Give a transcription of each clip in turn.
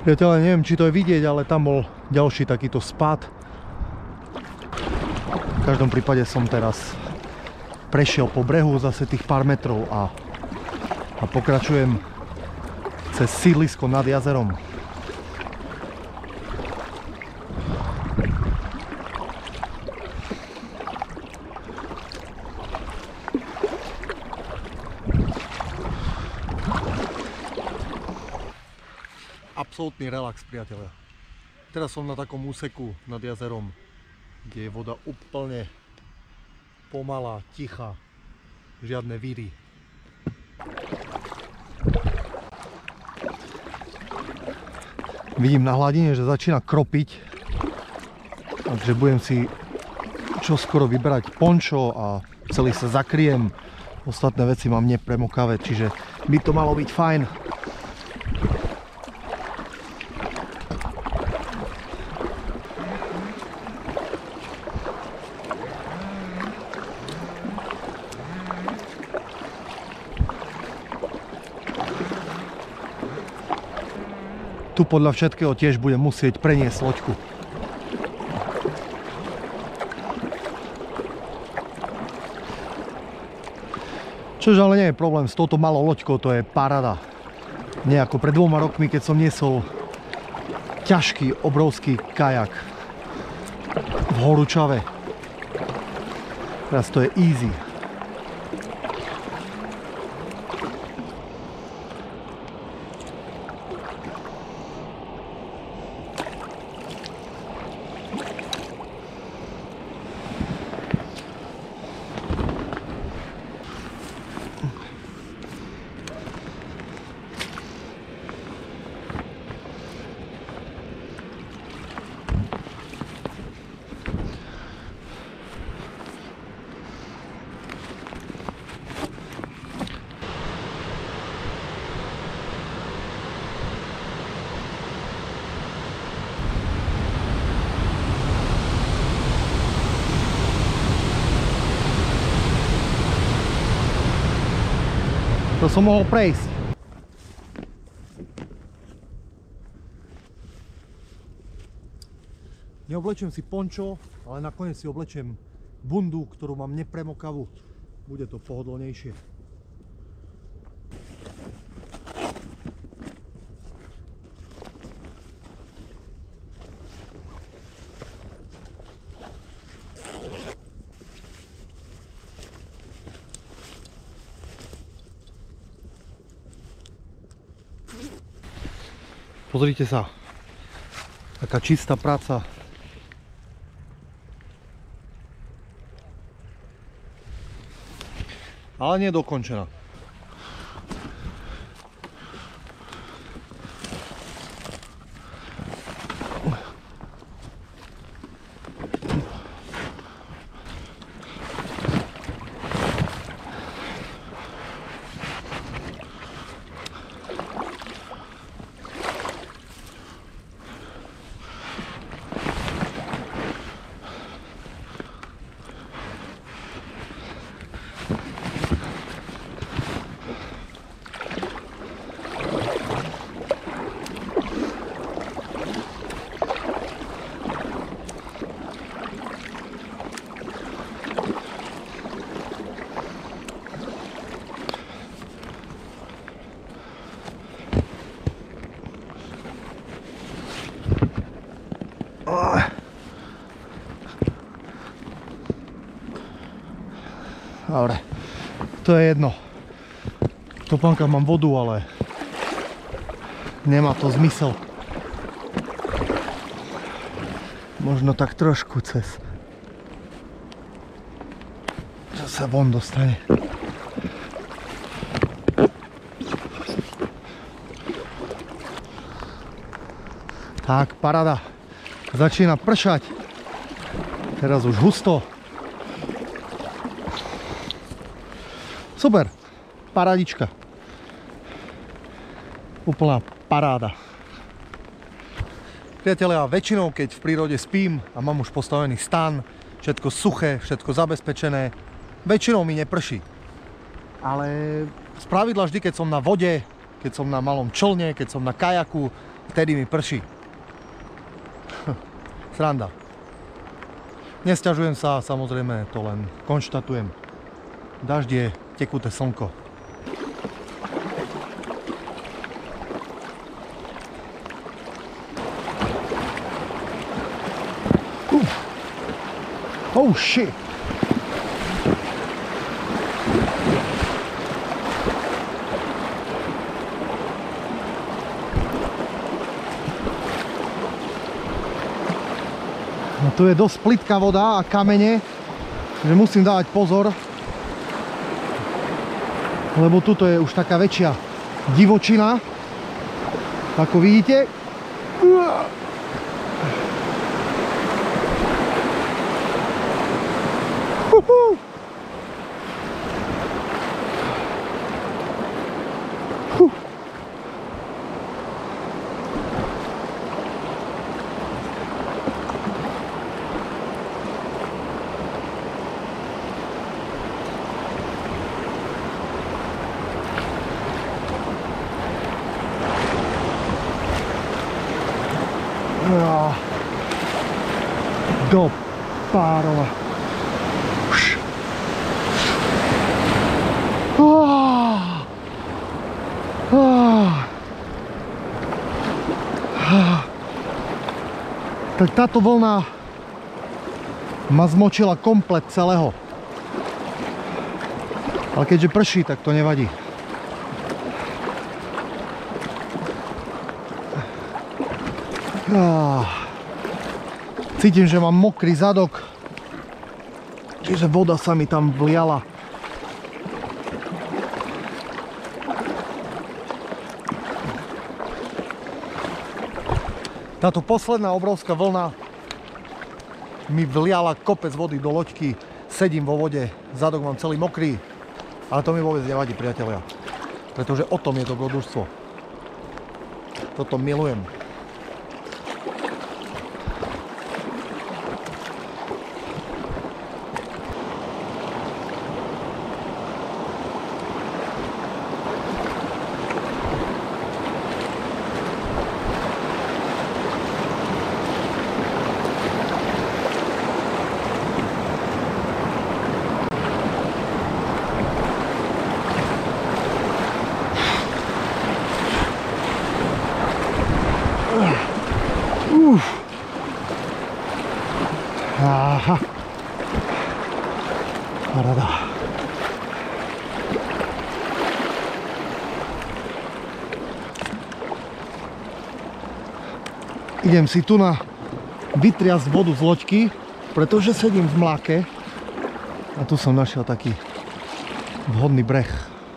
Priateľe, neviem, či to je vidieť, ale tam bol ďalší takýto spad. V každom prípade som teraz prešiel po brehu zase tých pár metrov a pokračujem cez sídlisko nad jazerom. Absolútny relax, priateľe. Teraz som na takom úseku nad jazerom, kde je voda úplne pomalá, tichá, žiadne víry. Vidím na hladine, že začína kropiť, takže budem si čoskoro vybrať pončo a celý sa zakriem. Ostatné veci mám nepremokavé, čiže by to malo byť fajn. Tu podľa všetkého tiež budem musieť preniesť loďku. Čože ale nie je problém, s touto malou loďkou to je paráda. Nie ako pred 2 rokmi, keď som niesol ťažký, obrovský kajak v horúčave. Teraz to je easy. To som mohol prejsť. Neoblečiem si pončo, ale nakoniec si oblečiem bundu, ktorú mám nepremokavú. Bude to pohodlnejšie. Pozrite sa, taká čistá práca. Ale nie dokončená. Dobre, to je jedno. V topánkach mám vodu, ale nemá to zmysel. Možno tak trošku cez, čo sa von dostane. Tak, paráda. Začína pršať. Teraz už husto. Super, parádička. Úplná paráda. Priatelia, väčšinou, keď v prírode spím a mám už postavený stan, všetko suché, všetko zabezpečené, väčšinou mi neprší. Ale spravidla vždy, keď som na vode, keď som na malom člne, keď som na kajaku, vtedy mi prší. Sranda. Nesťažujem sa, samozrejme, to len konštatujem. Dažď je, tekuté slnko. Oh shit! No tu je dosť plitká voda a kamene, že musím dávať pozor, lebo tuto je už taká väčšia divočina, ako vidíte. Do párova. Tak táto vlna ma zmočila komplet celého. Ale keďže prší, tak to nevadí. Cítim, že mám mokrý zadok, čiže voda sa mi tam vliala. Táto posledná obrovská vlna mi vliala kopec vody do loďky, sedím vo vode, zadok mám celý mokrý, ale to mi vôbec nevadí, priatelia, pretože o tom je dobrodružstvo. Toto milujem. Aha. Paráda. Idem si tu na vytriasť vodu z loďky, pretože sedím v mláke a tu som našiel taký vhodný breh.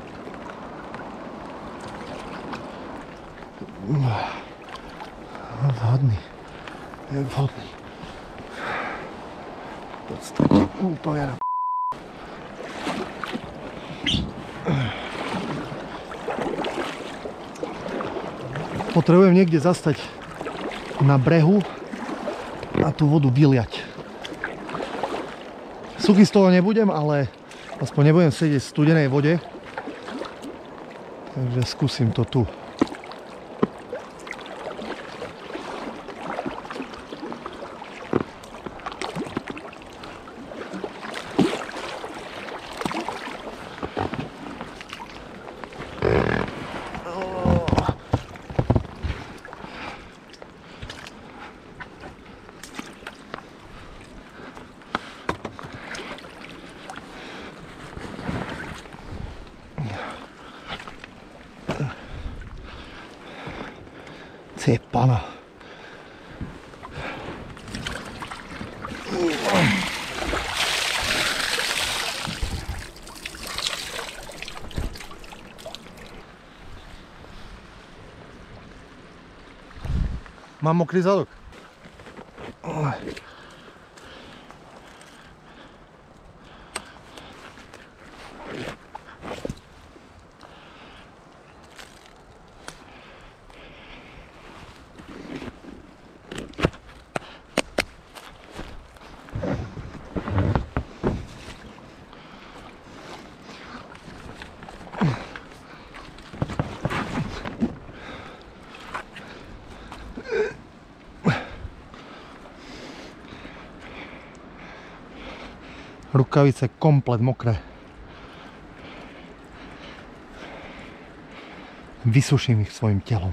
Vhodný. Je vhodný. Úplne na potrebujem niekde zastať na brehu a tú vodu vyliať. Suchý z toho nebudem, ale aspoň nebudem sedieť v studenej vode. Takže skúsim to tu. Pana. Mám mokrý zadok. Rukavice komplet mokré. Vysuším ich svojim telom.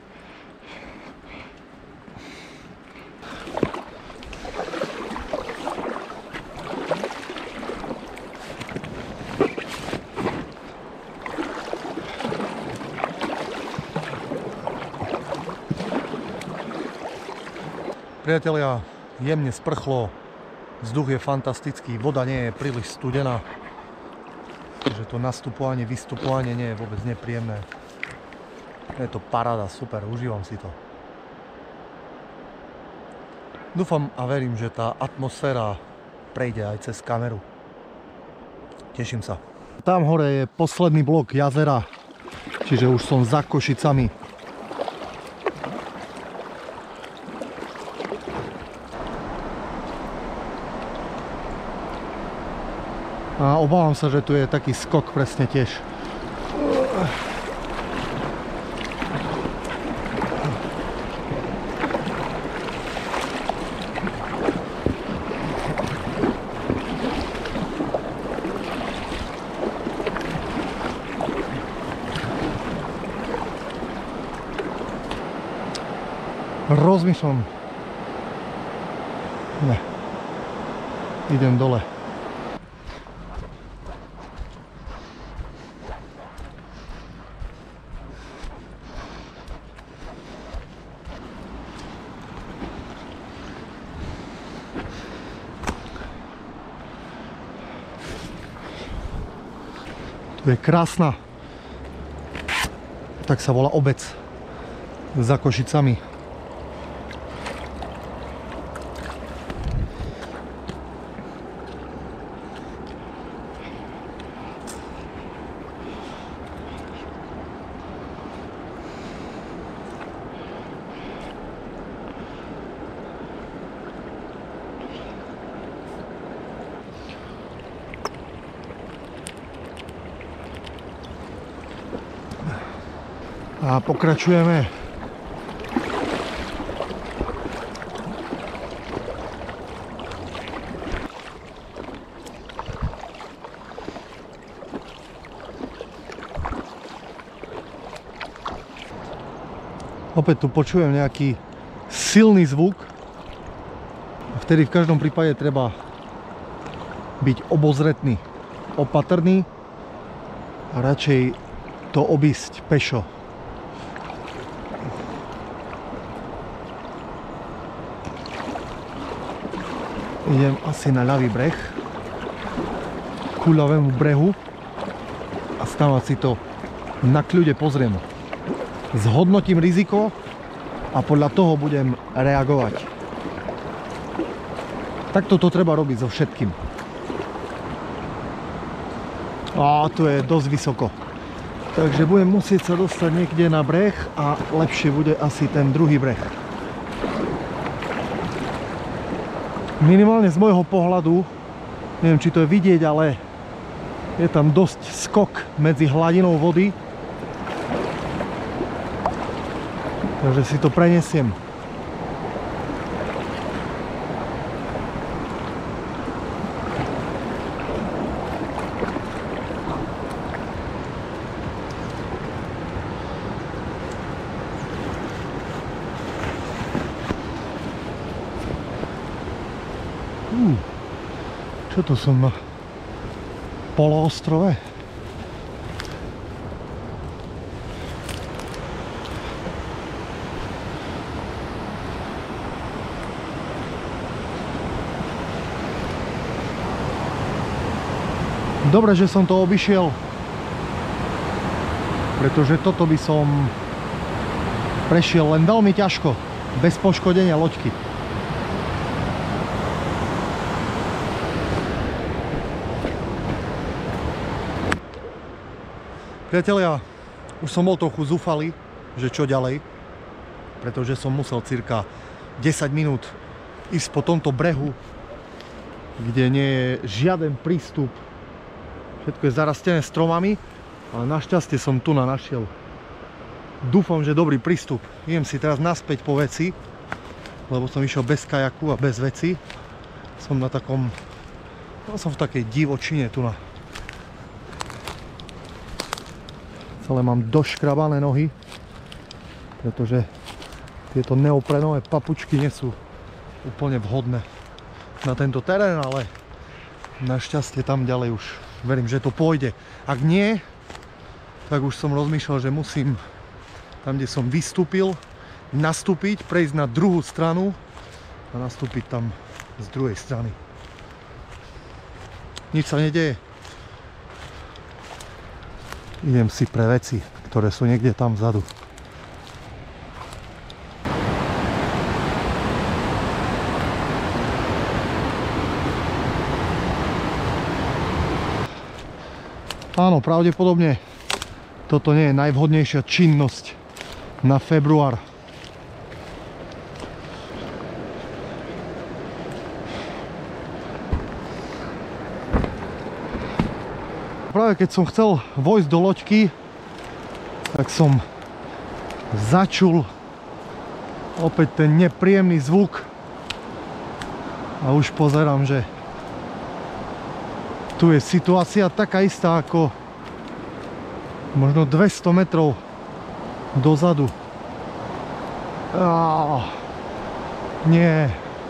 Priatelia, jemne sprchlo, vzduch je fantastický, voda nie je príliš studená, takže to nastupovanie, vystupovanie nie je vôbec nepríjemné. Je to paráda, super, užívam si to. Dúfam a verím, že tá atmosféra prejde aj cez kameru. Teším sa. Tam hore je posledný blok jazera, čiže už som za Košicami. A obávam sa, že tu je taký skok presne tiež. Rozmýšľam. Ne. Idem dole. Tu je krásna, tak sa volá obec za Košicami. A pokračujeme. Opäť tu počujem nejaký silný zvuk. Vtedy v každom prípade treba byť obozretný, opatrný a radšej to obísť pešo. Idem asi na ľavý breh, ku ľavému brehu a stávať si to na kľude pozriem. Zhodnotím riziko a podľa toho budem reagovať. Takto to treba robiť so všetkým. A tu je dosť vysoko. Takže budem musieť sa dostať niekde na breh a lepšie bude asi ten druhý breh. Minimálne z môjho pohľadu, neviem či to je vidieť, ale je tam dosť skok medzi hladinou vody. Takže si to prenesiem. Čo to som na poloostrove? Dobre, že som to obišiel, pretože toto by som prešiel len veľmi ťažko, bez poškodenia loďky. Priatelia, už som bol trochu zúfalý, že čo ďalej, pretože som musel cirka 10 minút ísť po tomto brehu, kde nie je žiaden prístup. Všetko je zarastené stromami, ale našťastie som tu našiel. Dúfam, že dobrý prístup. Idem si teraz naspäť po veci, lebo som išiel bez kajaku a bez veci. Som na takom Som v takej divočine tu na. Celé mám doškrabané nohy, pretože tieto neoprenové papučky nie sú úplne vhodné na tento terén, ale našťastie tam ďalej už verím, že to pôjde. Ak nie, tak už som rozmýšľal, že musím tam, kde som vystúpil, nastúpiť, prejsť na druhú stranu a nastúpiť tam z druhej strany. Nič sa nedeje. Idem si pre veci, ktoré sú niekde tam vzadu. Áno, pravdepodobne toto nie je najvhodnejšia činnosť na február. Práve keď som chcel vojsť do loďky, tak som začul opäť ten nepríjemný zvuk a už pozerám, že tu je situácia taká istá ako možno 200 metrov dozadu. Nie.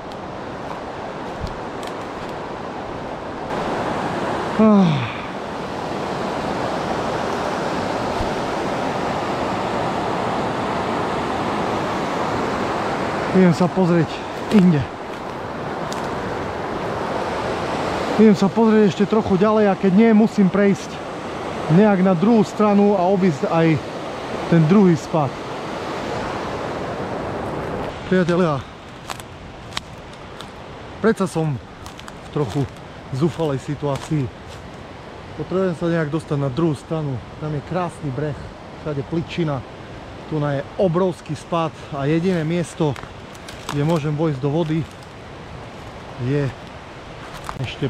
Idem sa pozrieť inde. Idem sa pozrieť ešte trochu ďalej a keď nie, musím prejsť nejak na druhú stranu a obísť aj ten druhý spad. Priatelia, predsa som v trochu zúfalej situácii. Potrebujem sa nejak dostať na druhú stranu. Tam je krásny breh, všade pličina. Tu je obrovský spad a jediné miesto, kde môžem vojsť do vody, je ešte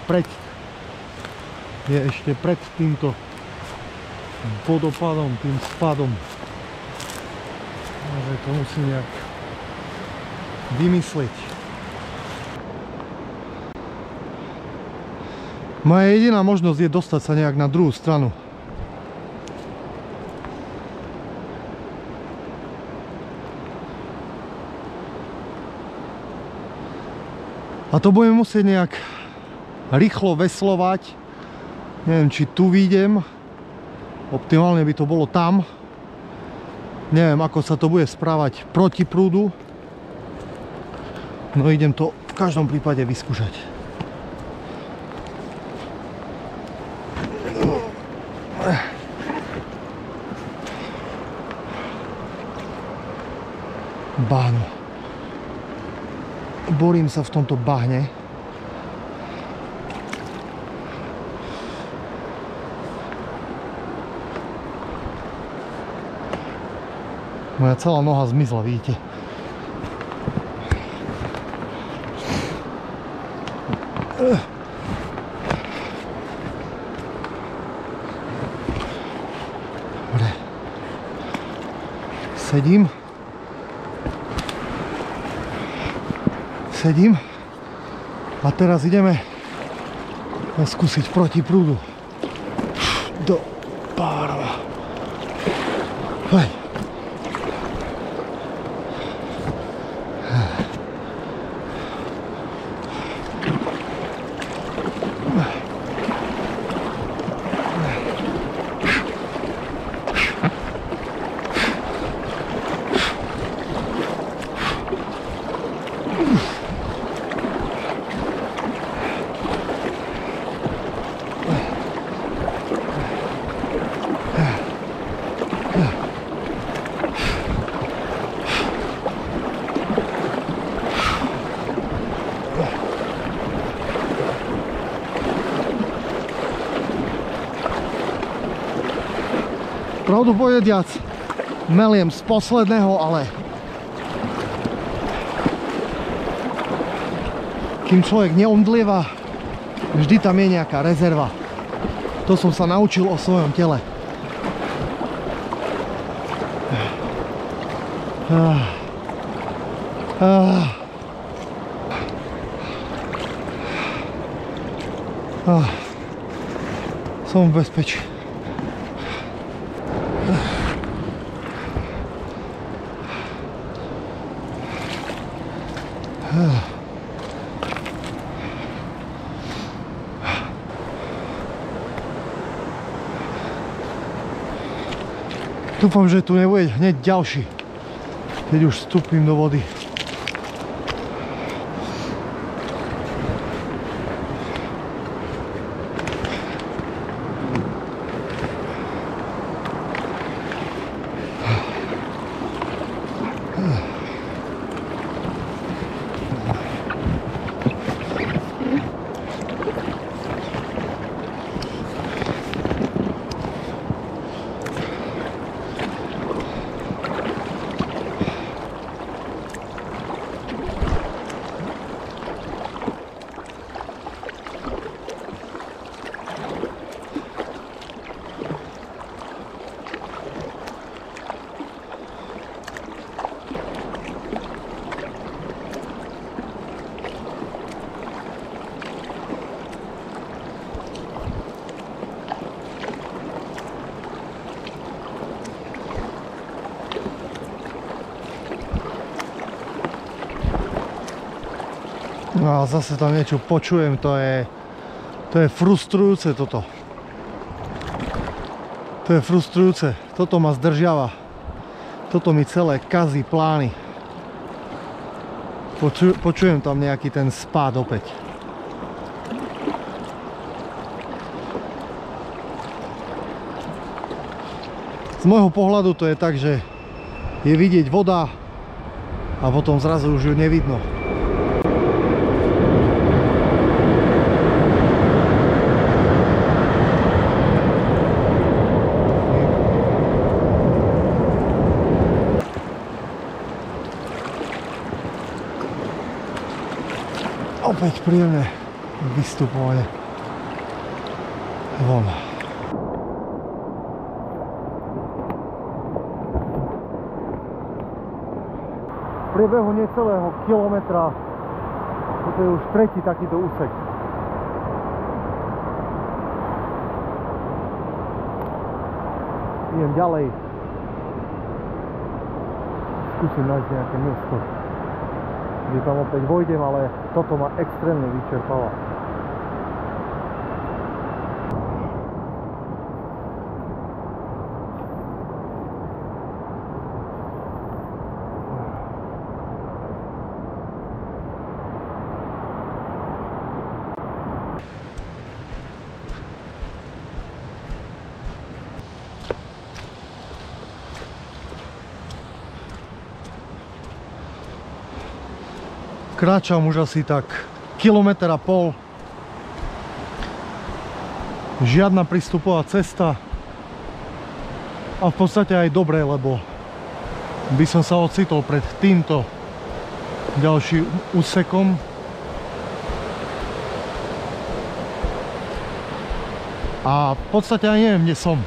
pred týmto vodopadom, tým spadom. Takže to musím nejak vymyslieť. Moja jediná možnosť je dostať sa nejak na druhú stranu. A to budem musieť nejak rýchlo veslovať. Neviem, či tu výjdem. Optimálne by to bolo tam. Neviem, ako sa to bude správať proti prúdu. No idem to v každom prípade vyskúšať. Bahno. Borím sa v tomto bahne. Moja celá noha zmizla, vidíte? Dobre. Sedím. A teraz ideme skúsiť proti prúdu. Do párova. Hej. Pravdu povediac, meliem z posledného, ale kým človek neomdlieva, vždy tam je nejaká rezerva. To som sa naučil o svojom tele. Som v bezpečí. Dúfam, že tu nebude hneď ďalší, keď už vstúpim do vody. No a zase tam niečo počujem, to je frustrujúce toto. To je frustrujúce, toto ma zdržiava. Toto mi celé kazí plány. Počujem tam nejaký ten spád opäť. Z môjho pohľadu to je tak, že je vidieť voda a potom zrazu už ju nevidno. Opäť príjemné vystupovanie von. V priebehu necelého kilometra, toto je už tretí takýto úsek. Idem ďalej. Skúsim nájsť nejaké miesto, kde tam opäť vojdem, ale toto ma extrémne vyčerpáva. Kráčam už asi tak 1,5 kilometra. Žiadna prístupová cesta. A v podstate aj dobre, lebo by som sa ocitol pred týmto ďalším úsekom. A v podstate aj neviem, kde som.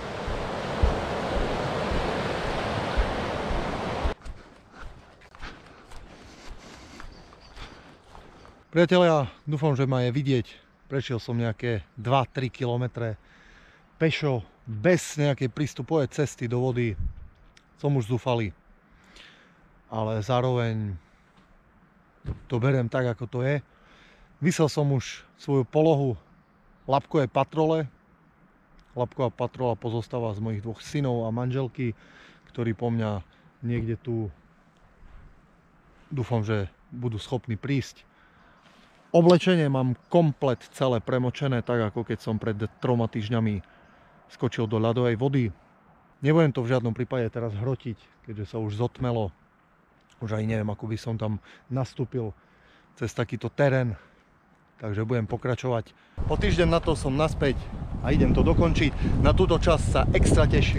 Priatelia, dúfam, že ma je vidieť. Prešiel som nejaké 2-3 kilometre pešo, bez nejakej prístupovej cesty do vody. Som už zúfalý. Ale zároveň to beriem tak, ako to je. Vysel som už svoju polohu labkovej patrole. Labková patrola pozostáva z mojich 2 synov a manželky, ktorí po mňa niekde tu, dúfam, že budú schopní prísť. Oblečenie mám komplet celé premočené, tak ako keď som pred 3 týždňami skočil do ľadovej vody. Nebudem to v žiadnom prípade teraz hrotiť, keďže sa už zotmelo. Už aj neviem, ako by som tam nastúpil cez takýto terén. Takže budem pokračovať. Po týždeň na to som naspäť a idem to dokončiť. Na túto časť sa extra teším.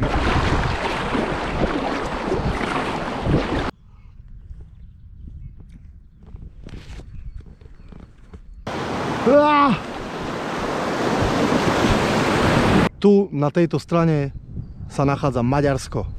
Tu na tejto strane sa nachádza Maďarsko.